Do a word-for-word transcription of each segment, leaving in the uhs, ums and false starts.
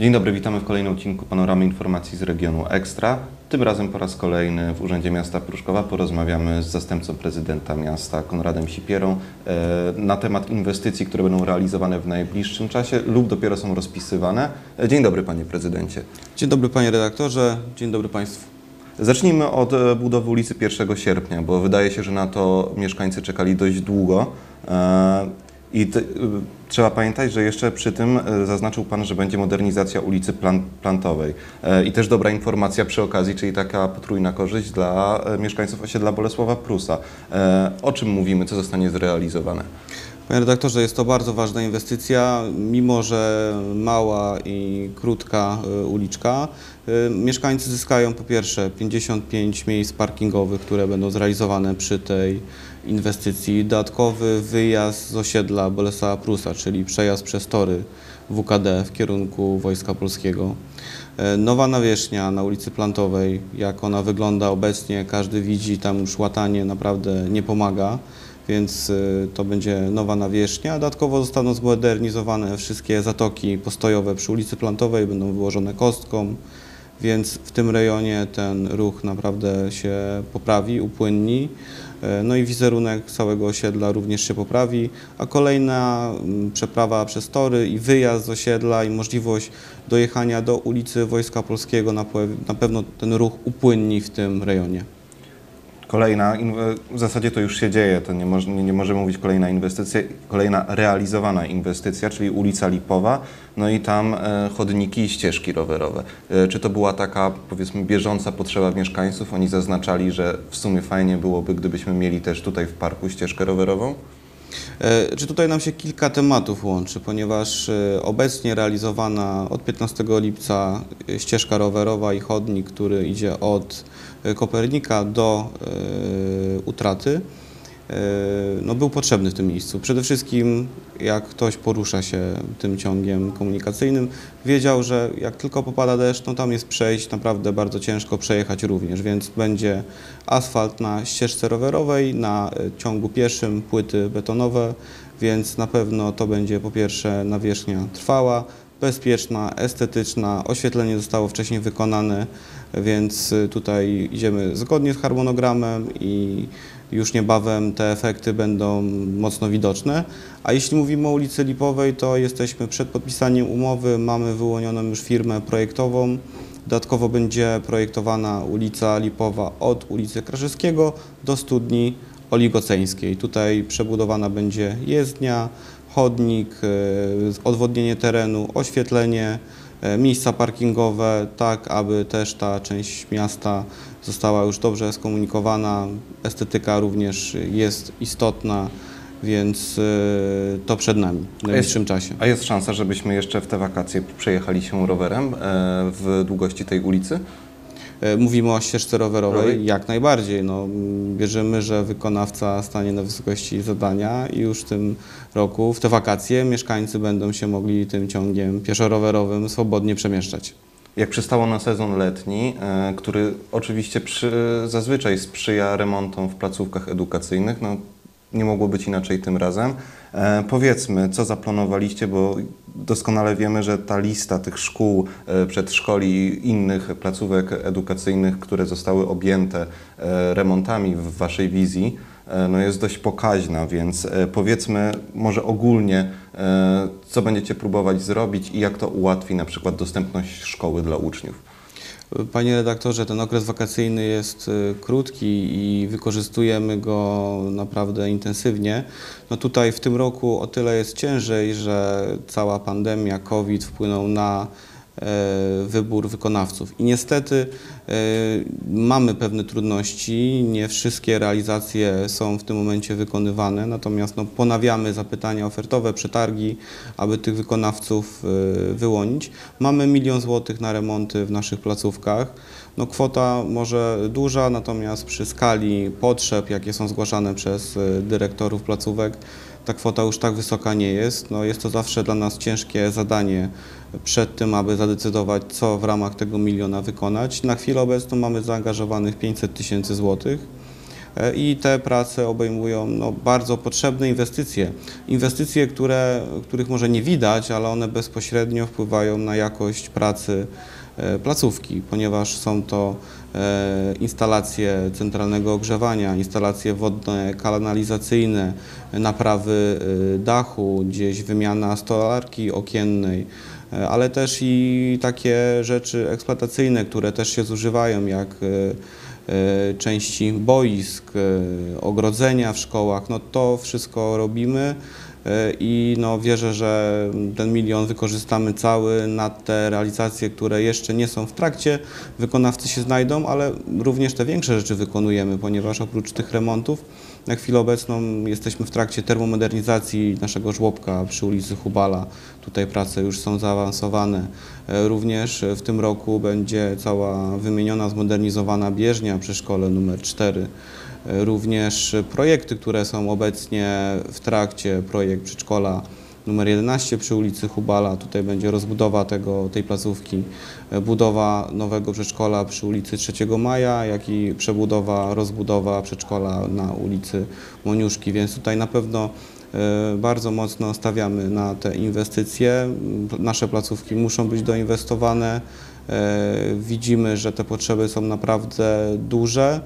Dzień dobry, witamy w kolejnym odcinku Panoramy Informacji z regionu Ekstra. Tym razem po raz kolejny w Urzędzie Miasta Pruszkowa porozmawiamy z zastępcą prezydenta miasta Konradem Sipierą na temat inwestycji, które będą realizowane w najbliższym czasie lub dopiero są rozpisywane. Dzień dobry, panie prezydencie. Dzień dobry, panie redaktorze. Dzień dobry państwu. Zacznijmy od budowy ulicy pierwszego sierpnia, bo wydaje się, że na to mieszkańcy czekali dość długo. I te, trzeba pamiętać, że jeszcze przy tym zaznaczył pan, że będzie modernizacja ulicy Plan, Plantowej. I też dobra informacja przy okazji, czyli taka potrójna korzyść dla mieszkańców osiedla Bolesława Prusa. O czym mówimy, co zostanie zrealizowane? Panie redaktorze, jest to bardzo ważna inwestycja, mimo że mała i krótka uliczka. Mieszkańcy zyskają po pierwsze pięćdziesiąt pięć miejsc parkingowych, które będą zrealizowane przy tej inwestycji. Dodatkowy wyjazd z osiedla Bolesława Prusa, czyli przejazd przez tory W K D w kierunku Wojska Polskiego. Nowa nawierzchnia na ulicy Plantowej, jak ona wygląda obecnie, każdy widzi, tam już łatanie naprawdę nie pomaga. Więc to będzie nowa nawierzchnia. Dodatkowo zostaną zmodernizowane wszystkie zatoki postojowe przy ulicy Plantowej, będą wyłożone kostką, więc w tym rejonie ten ruch naprawdę się poprawi, upłynni. No i wizerunek całego osiedla również się poprawi, a kolejna przeprawa przez tory i wyjazd z osiedla i możliwość dojechania do ulicy Wojska Polskiego na pewno ten ruch upłynni w tym rejonie. Kolejna, w zasadzie to już się dzieje, to nie, może, nie, nie możemy mówić kolejna inwestycja, kolejna realizowana inwestycja, czyli ulica Lipowa, no i tam e, chodniki i ścieżki rowerowe. E, czy to była taka, powiedzmy, bieżąca potrzeba mieszkańców? Oni zaznaczali, że w sumie fajnie byłoby, gdybyśmy mieli też tutaj w parku ścieżkę rowerową? E, czy tutaj nam się kilka tematów łączy, ponieważ e, obecnie realizowana od piętnastego lipca ścieżka rowerowa i chodnik, który idzie od Kopernika do e, Utraty, e, no, był potrzebny w tym miejscu. Przede wszystkim jak ktoś porusza się tym ciągiem komunikacyjnym, wiedział, że jak tylko popada deszcz, no tam jest przejść naprawdę bardzo ciężko, przejechać również, więc będzie asfalt na ścieżce rowerowej, na ciągu pieszym, płyty betonowe, więc na pewno to będzie po pierwsze nawierzchnia trwała, bezpieczna, estetyczna, oświetlenie zostało wcześniej wykonane, więc tutaj idziemy zgodnie z harmonogramem i już niebawem te efekty będą mocno widoczne. A jeśli mówimy o ulicy Lipowej, to jesteśmy przed podpisaniem umowy, mamy wyłonioną już firmę projektową. Dodatkowo będzie projektowana ulica Lipowa od ulicy Kraszewskiego do Studni Oligoceńskiej. Tutaj przebudowana będzie jezdnia, chodnik, odwodnienie terenu, oświetlenie, miejsca parkingowe, tak aby też ta część miasta została już dobrze skomunikowana. Estetyka również jest istotna, więc to przed nami w najbliższym czasie. A jest szansa, żebyśmy jeszcze w te wakacje przejechali się rowerem w długości tej ulicy? Mówimy o ścieżce rowerowej, jak najbardziej. No, wierzymy, że wykonawca stanie na wysokości zadania i już w tym roku, w te wakacje, mieszkańcy będą się mogli tym ciągiem pieszo-rowerowym swobodnie przemieszczać. Jak przystało na sezon letni, który oczywiście przy, zazwyczaj sprzyja remontom w placówkach edukacyjnych, no, nie mogło być inaczej tym razem. E, powiedzmy, co zaplanowaliście, bo doskonale wiemy, że ta lista tych szkół, e, przedszkoli i innych placówek edukacyjnych, które zostały objęte e, remontami w waszej wizji, e, no jest dość pokaźna, więc e, powiedzmy może ogólnie, e, co będziecie próbować zrobić i jak to ułatwi na przykład dostępność szkoły dla uczniów. Panie redaktorze, ten okres wakacyjny jest krótki i wykorzystujemy go naprawdę intensywnie. No tutaj w tym roku o tyle jest ciężej, że cała pandemia, COVID wpłynął na wybór wykonawców. I niestety mamy pewne trudności, nie wszystkie realizacje są w tym momencie wykonywane, natomiast no, ponawiamy zapytania ofertowe, przetargi, aby tych wykonawców wyłonić. Mamy milion złotych na remonty w naszych placówkach. No, kwota może duża, natomiast przy skali potrzeb, jakie są zgłaszane przez dyrektorów placówek, ta kwota już tak wysoka nie jest. No, jest to zawsze dla nas ciężkie zadanie przed tym, aby zadecydować, co w ramach tego miliona wykonać. Na chwilę obecną mamy zaangażowanych pięćset tysięcy złotych. i te prace obejmują no, bardzo potrzebne inwestycje. Inwestycje, które, których może nie widać, ale one bezpośrednio wpływają na jakość pracy placówki, ponieważ są to instalacje centralnego ogrzewania, instalacje wodne, kanalizacyjne, naprawy dachu, gdzieś wymiana stolarki okiennej, ale też i takie rzeczy eksploatacyjne, które też się zużywają, jak części boisk, ogrodzenia w szkołach. No to wszystko robimy i no wierzę, że ten milion wykorzystamy cały na te realizacje, które jeszcze nie są w trakcie. Wykonawcy się znajdą, ale również te większe rzeczy wykonujemy, ponieważ oprócz tych remontów na chwilę obecną jesteśmy w trakcie termomodernizacji naszego żłobka przy ulicy Hubala. Tutaj prace już są zaawansowane. Również w tym roku będzie cała wymieniona, zmodernizowana bieżnia przy szkole numer cztery. Również projekty, które są obecnie w trakcie, projekt przedszkola numer jedenaście przy ulicy Hubala, tutaj będzie rozbudowa tego, tej placówki, budowa nowego przedszkola przy ulicy trzeciego maja, jak i przebudowa, rozbudowa przedszkola na ulicy Moniuszki, więc tutaj na pewno bardzo mocno stawiamy na te inwestycje. Nasze placówki muszą być doinwestowane. Widzimy, że te potrzeby są naprawdę duże.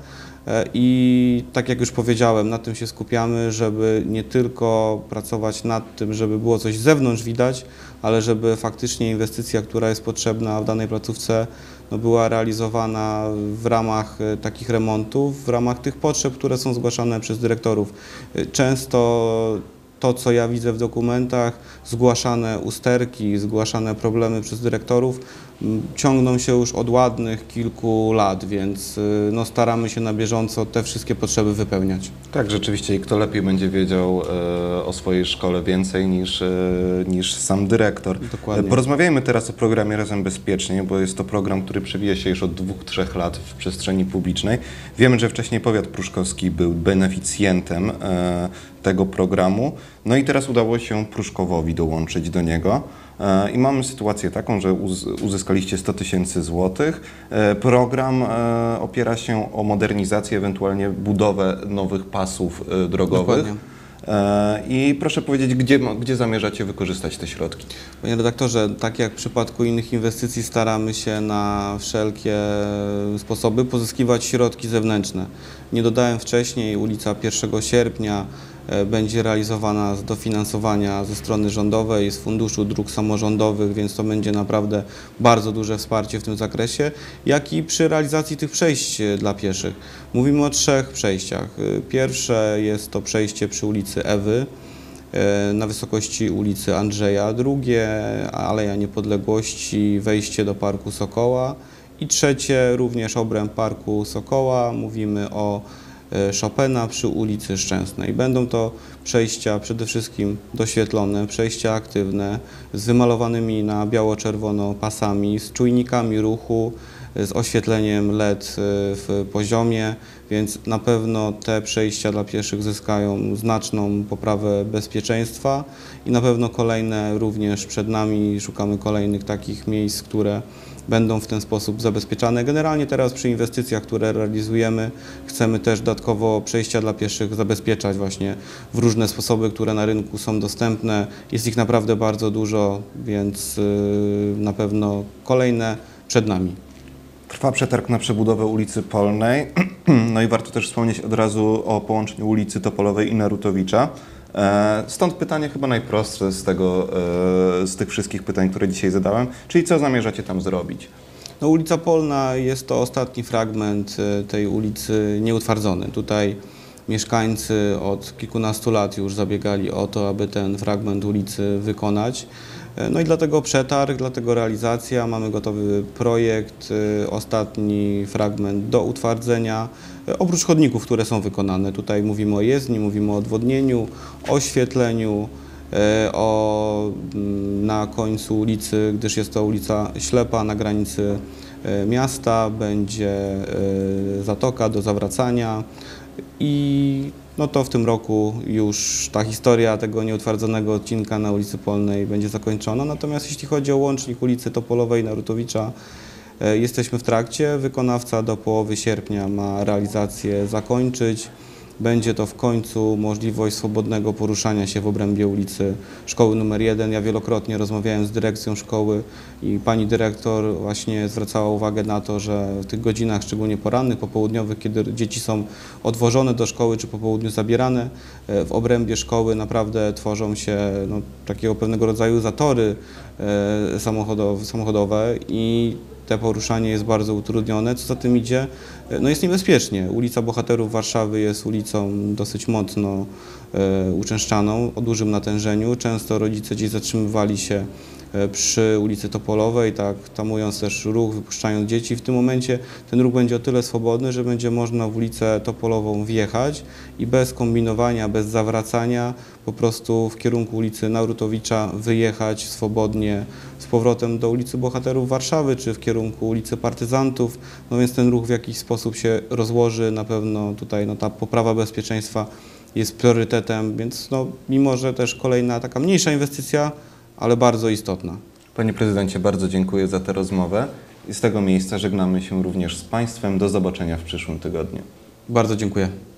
I tak jak już powiedziałem, na tym się skupiamy, żeby nie tylko pracować nad tym, żeby było coś z zewnątrz widać, ale żeby faktycznie inwestycja, która jest potrzebna w danej placówce, no była realizowana w ramach takich remontów, w ramach tych potrzeb, które są zgłaszane przez dyrektorów. Często to, co ja widzę w dokumentach, zgłaszane usterki, zgłaszane problemy przez dyrektorów, ciągną się już od ładnych kilku lat, więc no, staramy się na bieżąco te wszystkie potrzeby wypełniać. Tak, rzeczywiście i kto lepiej będzie wiedział e, o swojej szkole więcej niż, e, niż sam dyrektor. Dokładnie. Porozmawiajmy teraz o programie Razem Bezpiecznie, bo jest to program, który przewija się już od dwóch, trzech lat w przestrzeni publicznej. Wiemy, że wcześniej powiat pruszkowski był beneficjentem e, tego programu, no i teraz udało się Pruszkowowi dołączyć do niego. I mamy sytuację taką, że uzyskaliście sto tysięcy złotych. Program opiera się o modernizację, ewentualnie budowę nowych pasów drogowych. Dokładnie. I proszę powiedzieć, gdzie, gdzie zamierzacie wykorzystać te środki? Panie redaktorze, tak jak w przypadku innych inwestycji staramy się na wszelkie sposoby pozyskiwać środki zewnętrzne. Nie dodałem wcześniej, ulica pierwszego sierpnia będzie realizowana z dofinansowania ze strony rządowej, z Funduszu Dróg Samorządowych, więc to będzie naprawdę bardzo duże wsparcie w tym zakresie, jak i przy realizacji tych przejść dla pieszych. Mówimy o trzech przejściach. Pierwsze jest to przejście przy ulicy Ewy, na wysokości ulicy Andrzeja, drugie Aleja Niepodległości, wejście do Parku Sokoła i trzecie również obręb Parku Sokoła. Mówimy o Chopina przy ulicy Szczęsnej. Będą to przejścia przede wszystkim doświetlone, przejścia aktywne, z wymalowanymi na biało-czerwono pasami, z czujnikami ruchu, z oświetleniem L E D w poziomie, więc na pewno te przejścia dla pieszych zyskają znaczną poprawę bezpieczeństwa i na pewno kolejne również przed nami. Szukamy kolejnych takich miejsc, które będą w ten sposób zabezpieczane. Generalnie teraz przy inwestycjach, które realizujemy, chcemy też dodatkowo przejścia dla pieszych zabezpieczać właśnie w różne sposoby, które na rynku są dostępne. Jest ich naprawdę bardzo dużo, więc na pewno kolejne przed nami. Trwa przetarg na przebudowę ulicy Polnej, no i warto też wspomnieć od razu o połączeniu ulicy Topolowej i Narutowicza. Stąd pytanie chyba najprostsze z, tego, z tych wszystkich pytań, które dzisiaj zadałem, czyli co zamierzacie tam zrobić? No, ulica Polna jest to ostatni fragment tej ulicy nieutwardzony. Tutaj mieszkańcy od kilkunastu lat już zabiegali o to, aby ten fragment ulicy wykonać. No i dlatego przetarg, dlatego realizacja, mamy gotowy projekt, ostatni fragment do utwardzenia, oprócz chodników, które są wykonane. Tutaj mówimy o jezdni, mówimy o odwodnieniu, oświetleniu, o, na końcu ulicy, gdyż jest to ulica ślepa na granicy miasta, będzie zatoka do zawracania i no to w tym roku już ta historia tego nieutwardzonego odcinka na ulicy Polnej będzie zakończona. Natomiast jeśli chodzi o łącznik ulicy Topolowej i Narutowicza, E, Jesteśmy w trakcie, wykonawca do połowy sierpnia ma realizację zakończyć. Będzie to w końcu możliwość swobodnego poruszania się w obrębie ulicy Szkoły numer jeden. Ja wielokrotnie rozmawiałem z dyrekcją szkoły i pani dyrektor właśnie zwracała uwagę na to, że w tych godzinach, szczególnie porannych, popołudniowych, kiedy dzieci są odwożone do szkoły czy po południu zabierane, w obrębie szkoły naprawdę tworzą się no, takiego pewnego rodzaju zatory e, samochodowe, samochodowe i te poruszanie jest bardzo utrudnione, co za tym idzie, no jest niebezpiecznie. Ulica Bohaterów Warszawy jest ulicą dosyć mocno e, uczęszczaną, o dużym natężeniu. Często rodzice gdzieś zatrzymywali się e, przy ulicy Topolowej, tak tamując też ruch, wypuszczając dzieci. W tym momencie ten ruch będzie o tyle swobodny, że będzie można w ulicę Topolową wjechać i bez kombinowania, bez zawracania po prostu w kierunku ulicy Narutowicza wyjechać swobodnie z powrotem do ulicy Bohaterów Warszawy, czy w kierunku ulicy Partyzantów, no więc ten ruch w jakiś sposób się rozłoży, na pewno tutaj no, ta poprawa bezpieczeństwa jest priorytetem, więc no, mimo, że też kolejna taka mniejsza inwestycja, ale bardzo istotna. Panie prezydencie, bardzo dziękuję za tę rozmowę i z tego miejsca żegnamy się również z Państwem. Do zobaczenia w przyszłym tygodniu. Bardzo dziękuję.